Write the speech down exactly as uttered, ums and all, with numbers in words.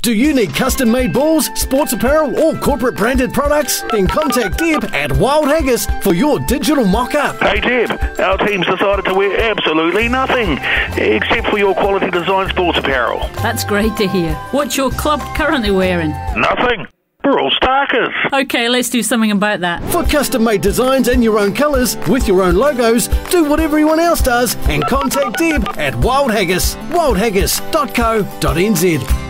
Do you need custom-made balls, sports apparel or corporate branded products? Then contact Deb at Wild Haggis for your digital mock-up. Hey Deb, our team's decided to wear absolutely nothing except for your quality design sports apparel. That's great to hear. What's your club currently wearing? Nothing. We're all starkers. Okay, let's do something about that. For custom-made designs and your own colours with your own logos, do what everyone else does and contact Deb at Wild Haggis, wild haggis dot co dot n z.